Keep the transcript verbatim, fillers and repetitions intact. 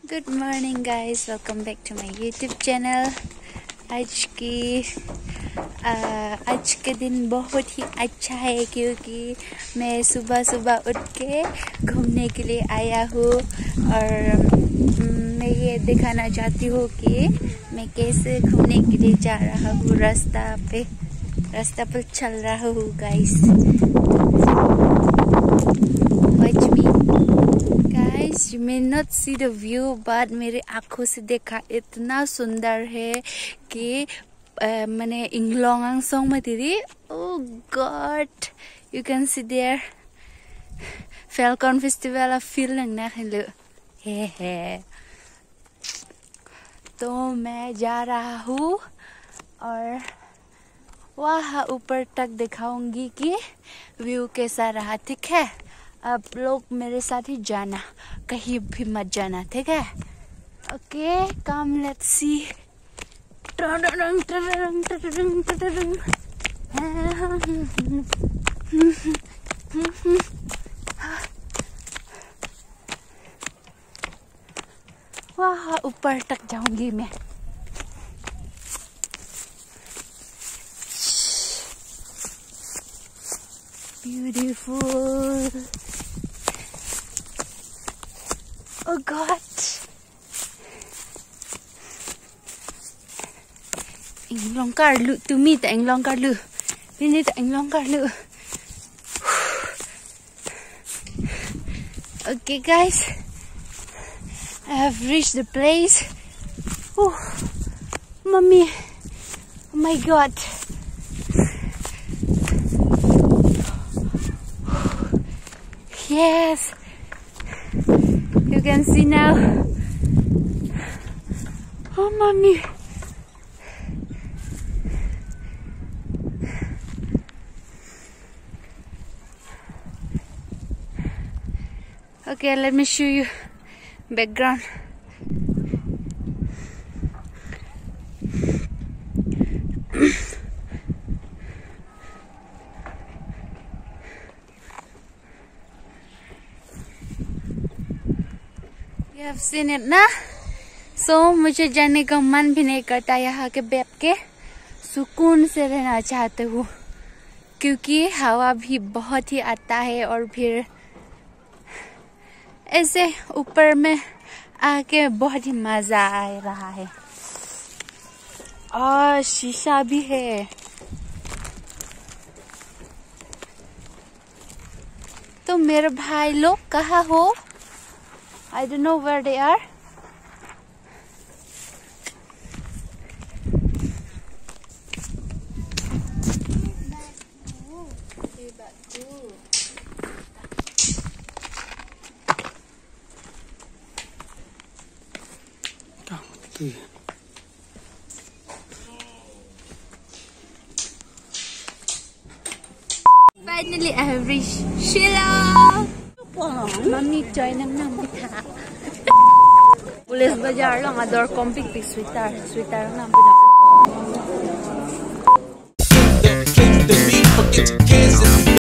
Good morning guys, welcome back to my YouTube channel. आज की आ, आज के दिन बहुत ही अच्छा है क्योंकि मैं सुबह सुबह उठ के घूमने के लिए आया हूँ और मैं ये दिखाना चाहती हूँ कि मैं कैसे घूमने के लिए जा रहा हूँ। रास्ता पे रास्ता पर चल रहा हूँ guys. Watch me guys, you may not see the view but मेरे आँखों से देखा इतना सुंदर है कि uh, मैंने इंग्लोंग सॉन्ग में दीदी oh god you can see there Falcon Festival of feeling ना हेलो हे हे। तो मैं जा रहा हूँ और वहाँ ऊपर तक दिखाऊंगी कि व्यू कैसा रहा। ठीक है, आप लोग मेरे साथ ही जाना, कहीं भी मत जाना, ठीक है? Okay, come let's see. वहाँ ऊपर तक जाऊंगी मैं। Beautiful. Oh God. Anh long car lự từ mi tại anh long car lự. Bên đây tại anh long car lự. Okay guys, I have reached the place. Oh, mommy. Oh my God. Yes, you can see now. Oh, mommy. Okay, let me show you background. You have seen it ना? So मुझे जाने का मन भी नहीं करता। यहाँ के बैठ के सुकून से रहना चाहते हूँ क्योंकि हवा भी बहुत ही आता है और फिर ऐसे ऊपर में आके बहुत ही मजा आ रहा है। और शीशा भी है। तो मेरे भाई लोग कहाँ हो? I don't know where they are. Finally, I have reached Shillong. Mami, join ng namin ha. Pulis bazaar lang, adore compik pig sweeter. Sweeter lang namin.